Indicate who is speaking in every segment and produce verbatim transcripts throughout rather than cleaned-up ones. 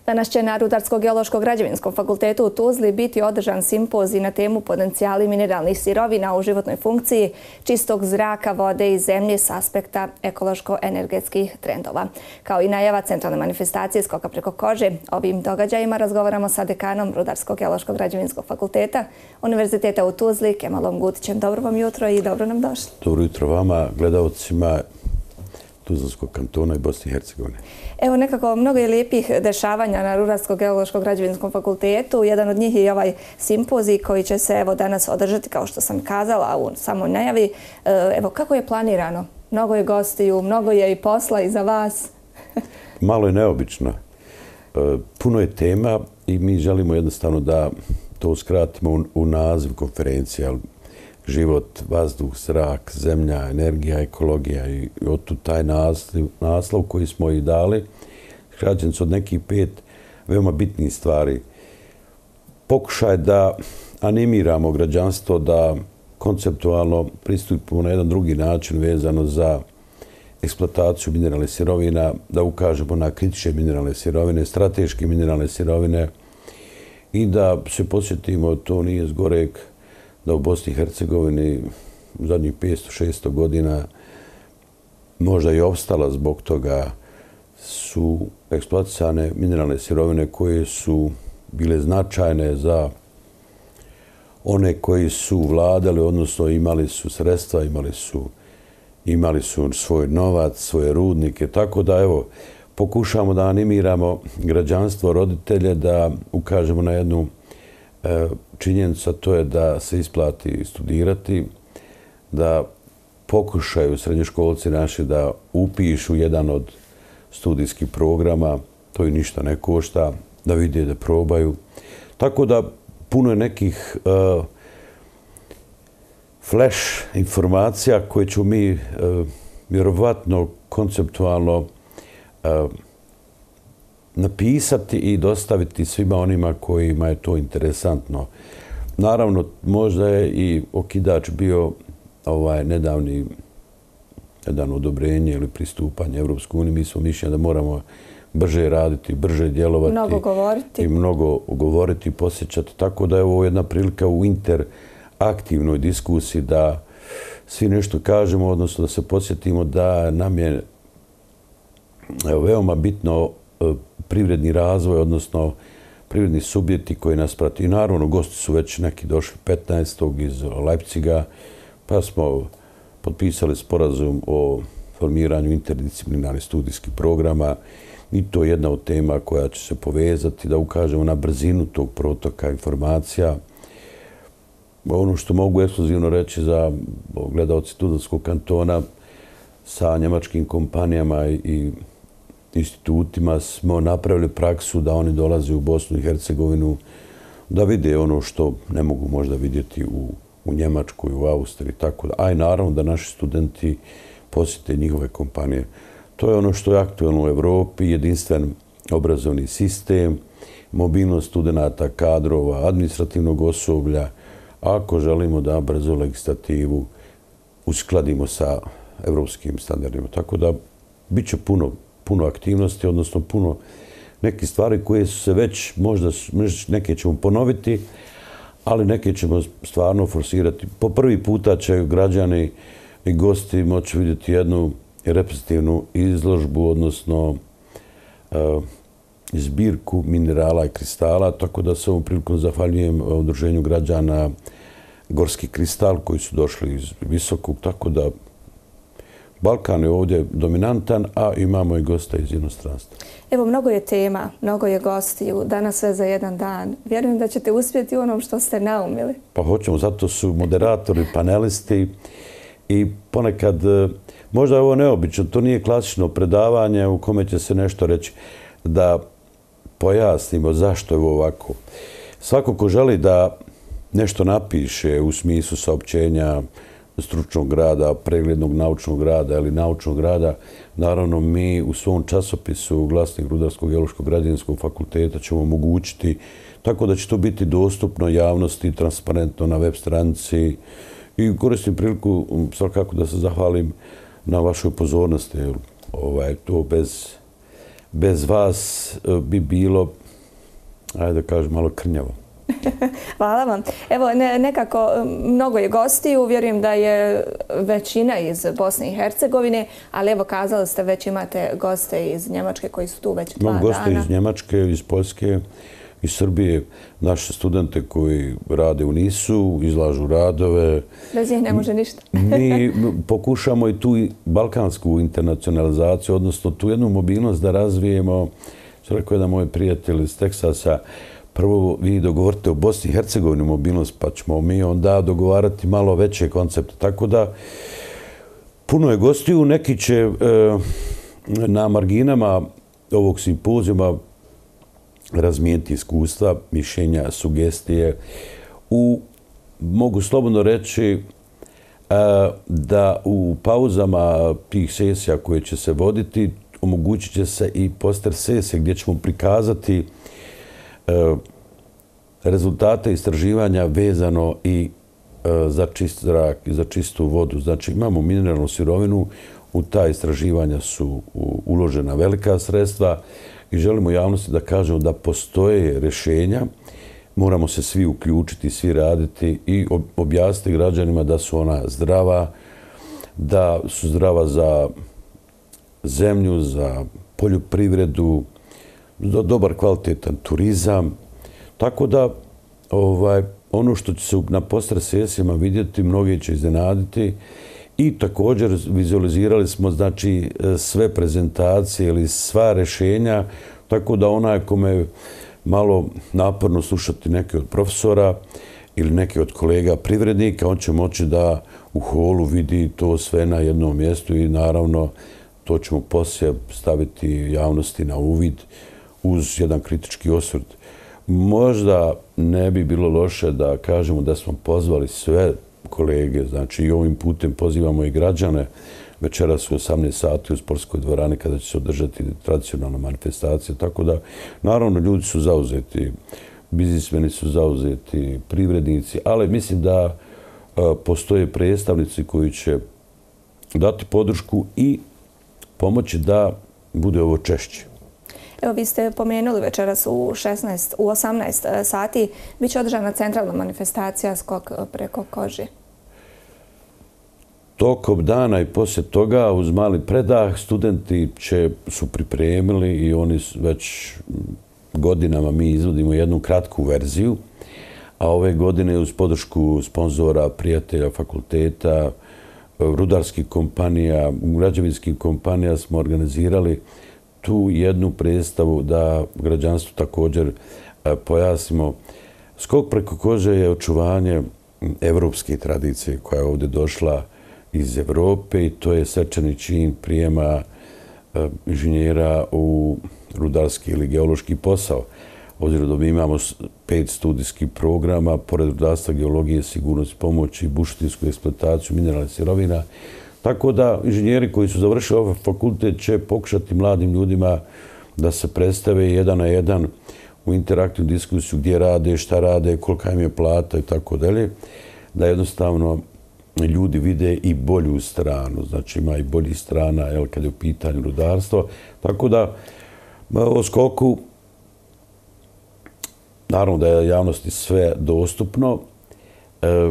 Speaker 1: Danas će na Rudarsko-geološko-građevinskom fakultetu u Tuzli biti održan simpozij na temu potencijali mineralnih sirovina u životnoj funkciji, čistog zraka, vode i zemlje s aspekta ekološko-energetskih trendova. Kao i najava centralne manifestacije Skoka preko kože, ovim događajima razgovaramo sa dekanom Rudarsko-geološko-građevinskog fakulteta Univerziteta u Tuzli, Kemalom Gutićem. Dobro vam jutro i dobro nam došli.
Speaker 2: Dobro jutro vama, gledalcima Tuzlanskog kantona i Bosne i Hercegovine.
Speaker 1: Evo nekako mnogo je lijepih dešavanja na Rudarsko-geološko-građevinskom fakultetu. Jedan od njih je i ovaj simpozij koji će se evo danas održati, kao što sam kazala u samoj najavi. Evo, kako je planirano? Mnogo je gostiju, mnogo je i posla i za vas.
Speaker 2: Malo je neobično. Puno je tema i mi želimo jednostavno da to skratimo u naziv konferencije. Život, vazduh, zrak, zemlja, energija, ekologija i otud taj naslov, naslov koji smo i dali, skraćen su od nekih pet veoma bitnih stvari. Pokušaj da animiramo građanstvo da konceptualno pristupimo na jedan drugi način vezano za eksploataciju mineralnih sirovina, da ukažemo na kritične mineralne sirovine, strateške mineralne sirovine i da se podsjetimo, to nije zgoreg, da u Bosni i Hercegovini u zadnjih petsto šesto godina možda i opstala zbog toga su eksploatisane mineralne sirovine koje su bile značajne za one koji su vladali, odnosno imali su sredstva, imali su, imali su svoj novac, svoje rudnike. Tako da, evo, pokušamo da animiramo građanstvo, roditelje, da ukažemo na jednu činjenica, to je da se isplati studirati, da pokušaju srednjoškolci naši da upišu jedan od studijskih programa, to i ništa ne košta, da vide, da probaju. Tako da puno je nekih uh, flash informacija koje ću mi uh, vjerovatno konceptualno uh, napisati i dostaviti svima onima kojima je to interesantno. Naravno, možda je i okidač bio ovaj nedavni jedan odobrenje ili pristupanje Evropskoj uniji. Mi smo mišljeni da moramo brže raditi, brže djelovati.
Speaker 1: Mnogo govoriti.
Speaker 2: I mnogo govoriti, posjećati. Tako da je ovo jedna prilika u interaktivnoj diskusiji da svi nešto kažemo, odnosno da se podsjetimo da nam je evo, veoma bitno privredni razvoj, odnosno privredni subjekti koji nas prati. I naravno, gosti su već neki došli petnaestog iz Leipziga, pa smo potpisali sporazum o formiranju interdisciplinarnih studijskih programa i to je jedna od tema koja će se povezati, da ukažemo na brzinu tog protoka informacija. Ono što mogu ekskluzivno reći za gledalci Tuzlanskog kantona, sa njemačkim kompanijama i institutima smo napravili praksu da oni dolaze u Bosnu i Hercegovinu da vide ono što ne mogu možda vidjeti u, u Njemačkoj, u Austriji, tako da. A i naravno da naši studenti posjete njihove kompanije. To je ono što je aktualno u Evropi, jedinstven obrazovni sistem, mobilnost studenata, kadrova, administrativnog osoblja, ako želimo da brzo legislativu uskladimo sa evropskim standardima. Tako da bit će puno puno aktivnosti, odnosno puno neke stvari koje su se već, možda neke ćemo ponoviti, ali neke ćemo stvarno forsirati. Po prvi puta će građani i gosti moći vidjeti jednu reprezentativnu izložbu, odnosno zbirku minerala i kristala, tako da se ovom prilikom zahvaljujem udruženju građana Gorski kristal koji su došli iz Visokog, tako da Balkan je ovdje dominantan, a imamo i gosta iz inostranstva.
Speaker 1: Evo, mnogo je tema, mnogo je gostiju, danas sve za jedan dan. Vjerujem da ćete uspjeti u onom što ste naumili.
Speaker 2: Pa hoćemo, zato su moderatori, panelisti i ponekad, možda je ovo neobično, to nije klasično predavanje u kome će se nešto reći, da pojasnimo zašto je ovo ovako. Svako ko želi da nešto napiše u smislu saopćenja, stručnog rada, preglednog naučnog rada ili naučnog rada, naravno mi u svom časopisu Glasnik Rudarsko-geološko-građevinskog fakulteta ćemo omogućiti, tako da će to biti dostupno javnosti, transparentno na web stranici. I koristim priliku svakako da se zahvalim na vašoj pozornosti. Ovaj, to bez bez vas bi bilo, ajde da kažem, malo krnjavo.
Speaker 1: Hvala vam. Evo, ne, nekako mnogo je gostiju, vjerujem da je većina iz Bosne i Hercegovine, ali evo kazali ste već imate goste iz Njemačke koji su tu već dva
Speaker 2: Imam
Speaker 1: dana.
Speaker 2: goste iz Njemačke, iz Poljske, iz Srbije, naše studente koji rade u Nisu, izlažu radove.
Speaker 1: Bez njih ne može ništa.
Speaker 2: Mi pokušamo i tu balkansku internacionalizaciju, odnosno tu jednu mobilnost da razvijemo. Što rekao jedan moj prijatelj iz Teksasa, prvo vi dogovorite u Bosni i Hercegovini mobilnost, pa ćemo mi onda dogovarati malo veće koncepte. Tako da, puno je gostiju, neki će e, na marginama ovog simpozijuma razmijeniti iskustva, mišljenja, sugestije. U, mogu slobodno reći a, da u pauzama tih sesija koje će se voditi omogućit će se i poster sesije gdje ćemo prikazati a, rezultate istraživanja vezano i a, za čist zrak i za čistu vodu. Znači imamo mineralnu sirovinu, u ta istraživanja su uložena velika sredstva i želimo javnosti da kažemo da postoje rješenja, moramo se svi uključiti, svi raditi i objasniti građanima da su ona zdrava, da su zdrava za zemlju, za poljoprivredu, za dobar kvalitetan turizam. Tako da ovaj, ono što će se na poster sesijama vidjeti, mnogi će iznenaditi. I također vizualizirali smo znači sve prezentacije ili sva rješenja, tako da onaj kome malo naporno slušati neke od profesora ili neke od kolega privrednika, on će moći da u holu vidi to sve na jednom mjestu i naravno to ćemo poslije staviti javnosti na uvid uz jedan kritički osvrt. Možda ne bi bilo loše da kažemo da smo pozvali sve kolege, znači i ovim putem pozivamo i građane večeras u osamnaest sati u sportskoj dvorani kada će se održati tradicionalna manifestacija. Tako da, naravno, ljudi su zauzeti, biznismeni su zauzeti, privrednici, ali mislim da a, postoje predstavnici koji će dati podršku i pomoći da bude ovo češće.
Speaker 1: Evo, vi ste pomenuli večeras u šesnaest, u osamnaest sati biće održana centralna manifestacija Skok preko kože.
Speaker 2: Tokom dana i poslije toga, uz mali predah, studenti će, su pripremili i oni već godinama mi izvodimo jednu kratku verziju, a ove godine uz podršku sponzora, prijatelja, fakulteta, rudarskih kompanija, građevinskih kompanija smo organizirali tu jednu predstavu da građanstvu također pojasnimo. Skok preko kože je očuvanje evropske tradicije koja je ovdje došla iz Evrope i to je svečani čin prijema inženjera u rudarski ili geološki posao. Obzirom da mi imamo pet studijskih programa, pored rudarstva, geologije, sigurnosti, pomoći, bušotinsku eksploataciju, mineralnih sirovina. Tako da inženjeri koji su završili ovaj fakultet će pokušati mladim ljudima da se predstave jedan na jedan u interaktivnu diskusiju gdje rade, šta rade, kolika im je plata i tako dalje. Da jednostavno ljudi vide i bolju stranu, znači ima i boljih strana jel, kad je u pitanju rudarstvo. Tako da o Skoku, naravno da je javnosti sve dostupno, e,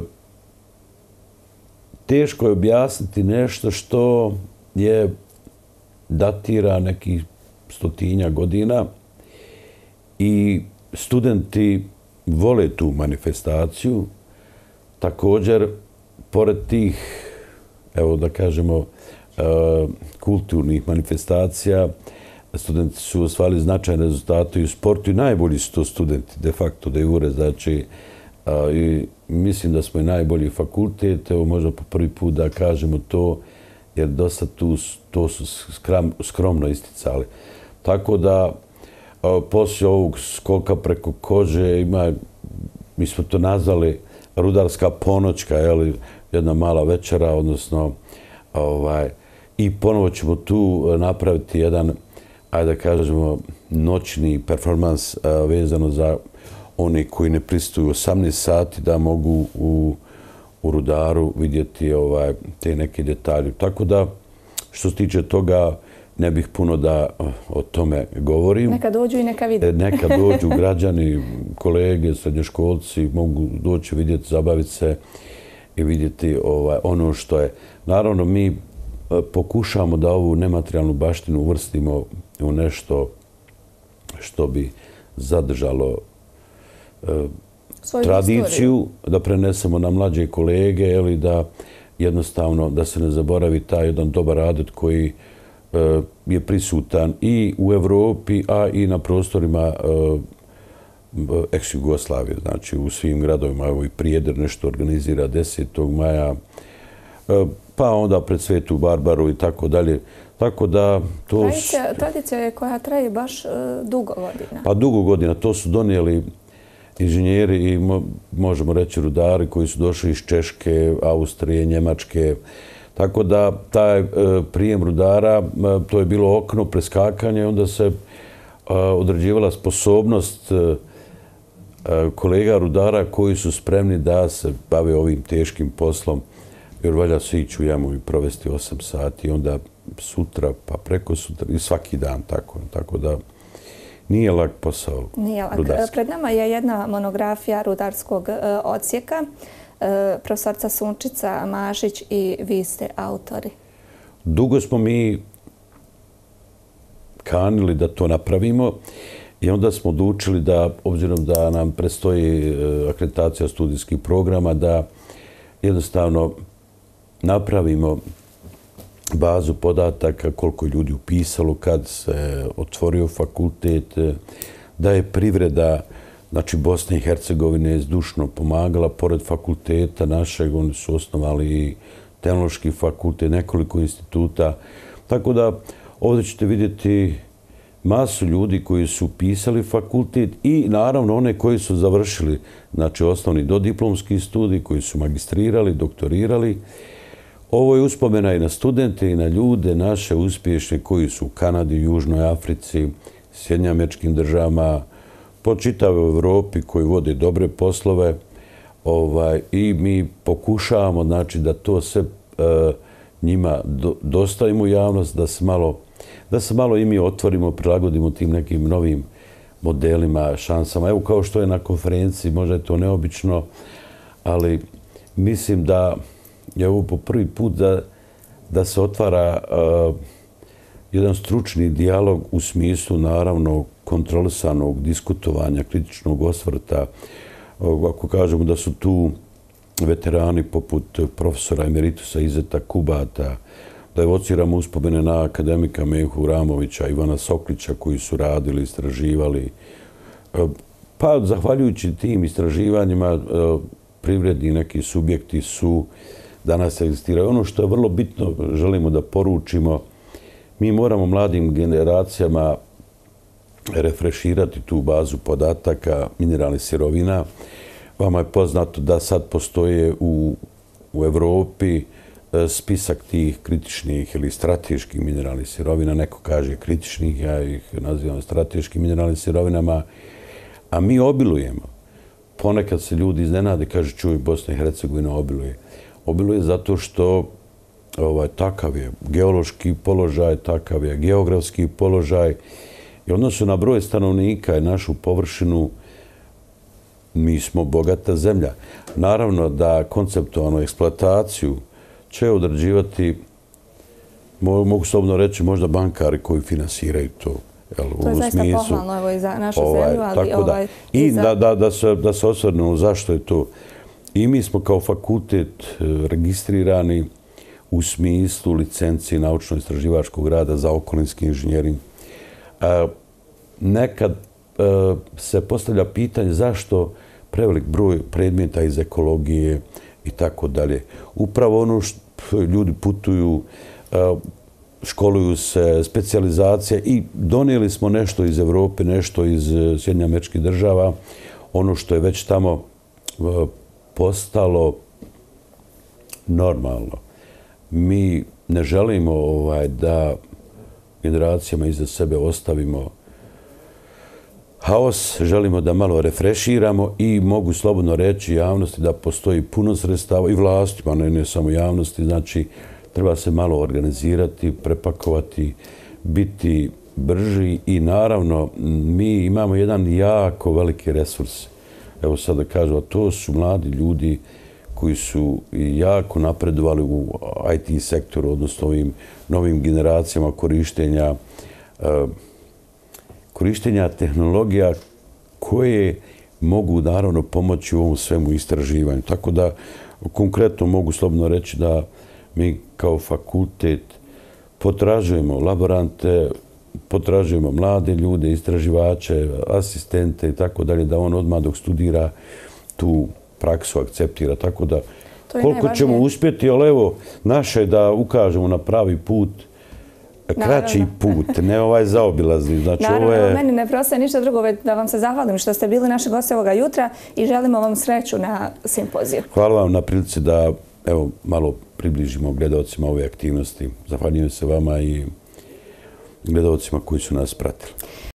Speaker 2: teško je objasniti nešto što je datira nekih stotinja godina i studenti vole tu manifestaciju. Također, pored tih, evo da kažemo, kulturnih manifestacija, studenti su osvajali značajne rezultate i u sportu i najbolji su to studenti, de facto de jure, znači i mislim da smo i najbolji fakultet, evo možda po prvi put da kažemo to, jer dosta tu to su skromno isticali. Tako da poslije ovog skoka preko kože ima, mi smo to nazvali rudarska ponoćka, jel, jedna mala večera, odnosno ovaj, i ponovo ćemo tu napraviti jedan, ajde da kažemo, noćni performans vezano za oni koji ne pristuju osamnaest sati da mogu u, u rudaru vidjeti ovaj, te neke detalje. Tako da, što se tiče toga, ne bih puno da o tome govorim.
Speaker 1: Neka dođu i neka vide.
Speaker 2: Neka dođu građani, kolege, srednjoškolci, mogu doći vidjeti, zabaviti se i vidjeti ovaj, ono što je. Naravno, mi pokušamo da ovu nematerijalnu baštinu uvrstimo u nešto što bi zadržalo e, tradiciju, historiju. Da prenesemo na mlađe kolege, ili da jednostavno da se ne zaboravi taj jedan dobar adet koji e, je prisutan i u Evropi, a i na prostorima e, ex-Jugoslavije, znači u svim gradovima. Evo i Prijedor nešto organizira desetog maja, e, pa onda pred Svetu Barbaru i tako dalje. Tako da to...
Speaker 1: Tradicija, tradicija je koja traje baš uh, dugo godina.
Speaker 2: Pa dugo godina. To su donijeli inženjeri i mo, možemo reći rudari koji su došli iz Češke, Austrije, Njemačke. Tako da taj uh, prijem rudara, uh, to je bilo okno, preskakanje, onda se uh, određivala sposobnost uh, uh, kolega rudara koji su spremni da se bave ovim teškim poslom. Jer valja se ići u jamu i provesti osam sati, onda sutra, pa preko sutra i svaki dan tako. Tako da nije lak posao.
Speaker 1: Nije lak.
Speaker 2: Rudarski.
Speaker 1: Pred nama je jedna monografija rudarskog uh, odsjeka. Uh, profesorca Sunčica Mašić i vi ste autori.
Speaker 2: Dugo smo mi kanili da to napravimo i onda smo odlučili da, obzirom da nam predstoji uh, akreditacija studijskih programa, da jednostavno napravimo bazu podataka koliko je ljudi upisalo kad se otvorio fakultet, da je privreda, znači Bosne i Hercegovine, zdušno pomagala. Pored fakulteta našeg, oni su osnovali i tehnološki fakultet, nekoliko instituta. Tako da ovdje ćete vidjeti masu ljudi koji su upisali fakultet i naravno one koji su završili, znači osnovni dodiplomski studij, koji su magistrirali, doktorirali. Ovo je uspomena i na studente i na ljude naše uspješne koji su u Kanadi, Južnoj Africi, Sjedinjenim Američkim Državama, po čitavoj Evropi koji vode dobre poslove. Ovaj, I mi pokušavamo, znači, da to sve e, njima do, dostavimo u javnost, da se malo, da se malo i mi otvorimo, prilagodimo tim nekim novim modelima, šansama. Evo kao što je na konferenciji, možda je to neobično, ali mislim da je ovo po prvi put da, da se otvara uh, jedan stručni dijalog u smislu, naravno, kontrolisanog diskutovanja, kritičnog osvrta. Uh, ako kažemo da su tu veterani poput profesora emeritusa Izeta Kubata, da evociramo uspomene na akademika Mehu Ramovića, Ivana Soklića koji su radili, istraživali. Uh, pa, zahvaljujući tim istraživanjima, uh, privredni neki subjekti su danas egzistiraju. Ono što je vrlo bitno, želimo da poručimo, mi moramo mladim generacijama refreširati tu bazu podataka mineralnih sirovina. Vama je poznato da sad postoje u, u Evropi spisak tih kritičnih ili strateških mineralnih sirovina. Neko kaže kritičnih, ja ih nazivam strateškim mineralnim sirovinama, a mi obilujemo. Ponekad se ljudi iznenade, kaže, čuj, Bosna i Hercegovina obiluje. Obiluje zato što ovaj, takav je geološki položaj, takav je geografski položaj. I odnosu na broj stanovnika i našu površinu, mi smo bogata zemlja. Naravno da konceptualnu eksploataciju će određivati, mogu slobodno reći, možda bankari koji finansiraju to. Jel,
Speaker 1: to je zaista smislu, pohvalno evo, i za našu ovaj, zemlju, ali
Speaker 2: tako
Speaker 1: ovaj,
Speaker 2: da. I, i za... da, da, da, se, da se osvrnemo zašto je to. I mi smo kao fakultet registrirani u smislu licenci naučno-istraživačkog rada za okolinski inženjering. Nekad se postavlja pitanje zašto prevelik broj predmeta iz ekologije i tako dalje. Upravo ono što ljudi putuju, školuju se, specijalizacija i donijeli smo nešto iz Evrope, nešto iz Sjedinjenih Američkih Država, ono što je već tamo postalo normalno. Mi ne želimo ovaj, da generacijama iza sebe ostavimo haos, želimo da malo refreširamo i mogu slobodno reći javnosti da postoji puno sredstava i vlastima, ne, ne samo javnosti, znači treba se malo organizirati, prepakovati. biti brži i naravno mi imamo jedan jako veliki resurs. Evo sad da kažem, a to su mladi ljudi koji su jako napredovali u I T sektoru, odnosno ovim novim generacijama korištenja, korištenja tehnologija koje mogu naravno pomoći u ovom svemu istraživanju. Tako da konkretno mogu slobodno reći da mi kao fakultet potražujemo laborante, potražujemo mlade ljude, istraživače, asistente i tako dalje, da on odmah dok studira tu praksu akceptira. Tako da koliko ćemo uspjeti, ali evo, naše je da ukažemo na pravi put, kraći put, ne ovaj zaobilazni. Znači,
Speaker 1: naravno, je... meni ne prostaje ništa drugo, već da vam se zahvalim što ste bili naši gosti ovoga jutra i želimo vam sreću na simpoziju.
Speaker 2: Hvala vam na prilici da evo, malo približimo gledalcima ove aktivnosti. Zahvaljujem se vama i gledalcima koji su nas pratili.